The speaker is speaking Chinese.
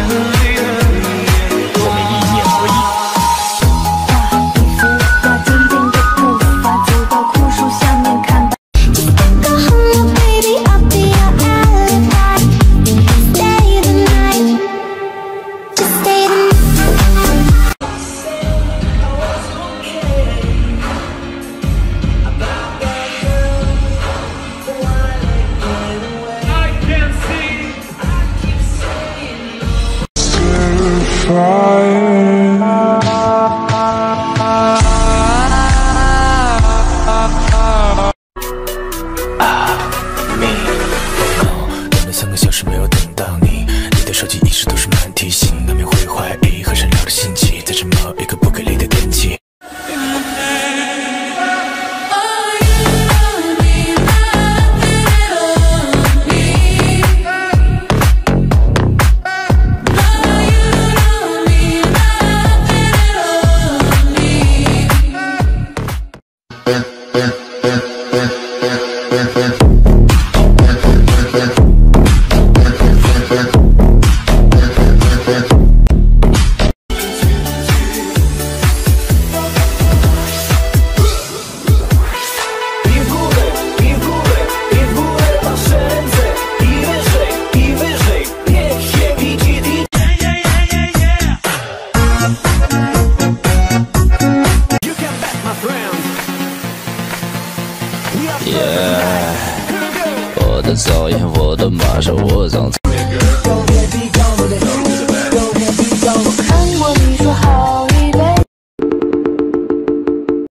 我们一念合一。 3个小时没有等到你，你的手机一直都是慢提醒，难免会怀疑和善良的心情，在这么一个不给力的天气。 我的早宴，我的马上，我想。